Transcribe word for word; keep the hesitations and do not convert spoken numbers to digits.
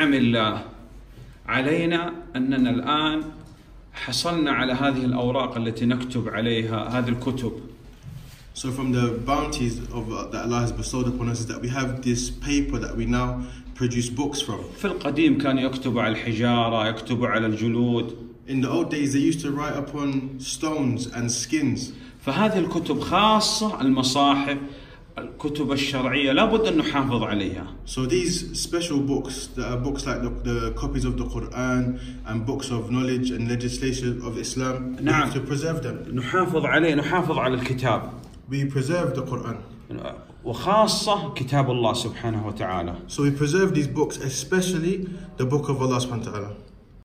نعم الله علينا أننا الآن حصلنا على هذه الأوراق التي نكتب عليها هذه الكتب. So from the bounties of uh, that Allah has bestowed upon us is that we have this paper that we now produce books from. في القديم كانوا يكتبوا على الحجارة، يكتبوا على الجلود. In the old days they used to write upon stones and skins. فهذه الكتب خاصة المصاحف الكتب الشرعية لابد أن نحافظ عليها. So these special books, that are books like the, the copies of the Quran and books of knowledge and legislation of Islam, we نعم. have to preserve them. نحافظ عليه، نحافظ على الكتاب. We preserve the Quran. وخاصة كتاب الله سبحانه وتعالى. So we preserve these books, especially the book of Allah subhanahu wa ta'ala.